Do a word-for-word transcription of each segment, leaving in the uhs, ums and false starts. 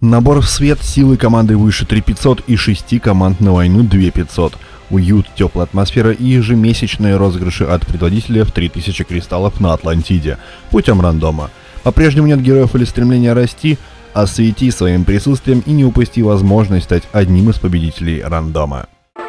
Набор в свет, силы команды выше три тысячи пятьсот и шести команд на войну две тысячи пятьсот. Уют, теплая атмосфера и ежемесячные розыгрыши от предводителя в три тысячи кристаллов на Атлантиде путем рандома. По-прежнему нет героев или стремления расти, освети своим присутствием и не упусти возможность стать одним из победителей рандома.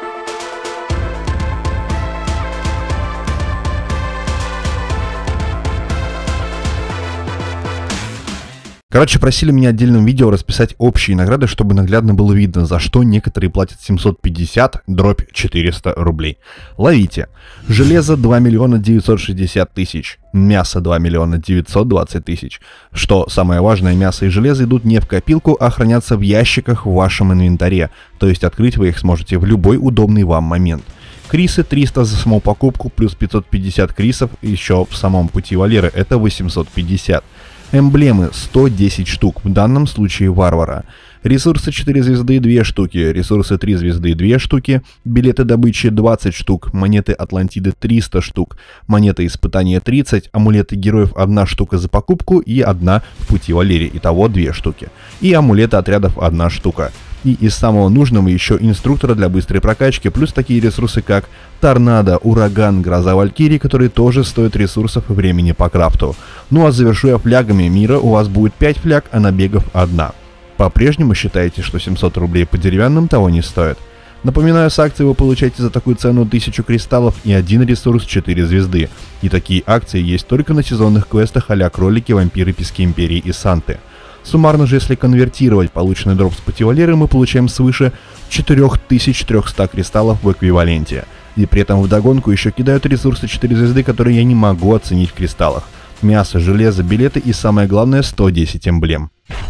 Короче, просили меня отдельным видео расписать общие награды, чтобы наглядно было видно, за что некоторые платят семьсот пятьдесят дробь четыреста рублей. Ловите. Железо два миллиона девятьсот шестьдесят тысяч. Мясо два миллиона девятьсот двадцать тысяч. Что самое важное, мясо и железо идут не в копилку, а хранятся в ящиках в вашем инвентаре. То есть открыть вы их сможете в любой удобный вам момент. Крисы триста за саму покупку, плюс пятьсот пятьдесят крисов еще в самом пути Валеры, это восемьсот пятьдесят. Эмблемы сто десять штук, в данном случае варвара. Ресурсы четыре звезды две штуки, ресурсы три звезды две штуки, билеты добычи двадцать штук, монеты Атлантиды триста штук, монеты испытания тридцать, амулеты героев одна штука за покупку и одна в пути Валерии, итого две штуки. И амулеты отрядов одна штука. И из самого нужного еще инструктора для быстрой прокачки, плюс такие ресурсы как Торнадо, Ураган, Гроза Валькирии, которые тоже стоят ресурсов и времени по крафту. Ну а завершу я флягами мира, у вас будет пять фляг, а набегов одна. По-прежнему считаете, что семьсот рублей по деревянным того не стоит? Напоминаю, с акцией вы получаете за такую цену тысячу кристаллов и один ресурс четыре звезды. И такие акции есть только на сезонных квестах а-ля Кролики, Вампиры, Пески Империи и Санты. Суммарно же, если конвертировать полученный дроп с пути Валеры, мы получаем свыше четыре тысячи триста кристаллов в эквиваленте. И при этом вдогонку еще кидают ресурсы четыре звезды, которые я не могу оценить в кристаллах. Мясо, железо, билеты и самое главное сто десять эмблем.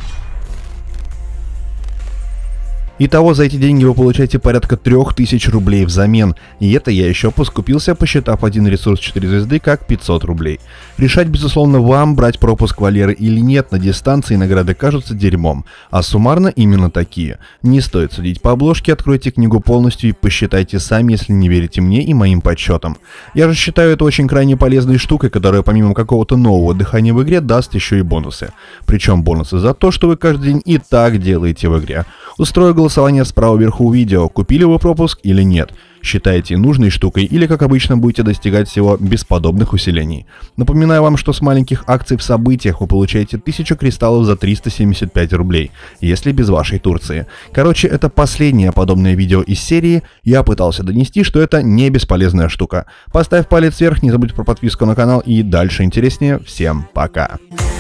Итого за эти деньги вы получаете порядка трёх тысяч рублей взамен, и это я еще поскупился, посчитав один ресурс четыре звезды как пятьсот рублей. Решать, безусловно, вам, брать пропуск Валеры или нет, на дистанции награды кажутся дерьмом, а суммарно именно такие. Не стоит судить по обложке, откройте книгу полностью и посчитайте сами, если не верите мне и моим подсчетам. Я же считаю это очень крайне полезной штукой, которая помимо какого-то нового дыхания в игре даст еще и бонусы. Причем бонусы за то, что вы каждый день и так делаете в игре. Устрою голосование справа вверху видео, купили вы пропуск или нет. Считаете нужной штукой или, как обычно, будете достигать всего без подобных усилений. Напоминаю вам, что с маленьких акций в событиях вы получаете тысячу кристаллов за триста семьдесят пять рублей, если без вашей Турции. Короче, это последнее подобное видео из серии. Я пытался донести, что это не бесполезная штука. Поставь палец вверх, не забудь про подписку на канал и дальше интереснее. Всем пока!